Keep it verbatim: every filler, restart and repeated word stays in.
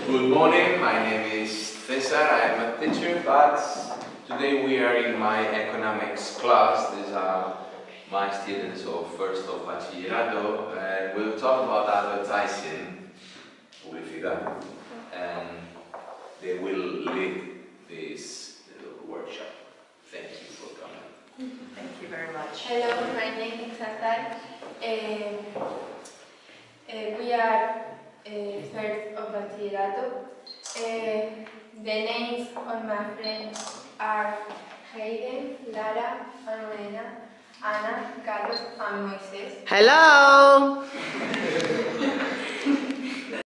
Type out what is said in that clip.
Good morning, my name is Cesar, I am a teacher, but today we are in my economics class. These are my students of first of bachillerato, and we'll talk about advertising with Ida, and they will lead this uh, workshop. Thank you for coming. Thank you very much. Hello, my name is Chantal. Um, uh, we are uh, first of bachillerato. Uh, the names of my friends are Hayden, Lara, Manuela, Ana, Carlos, and Moises. Hello!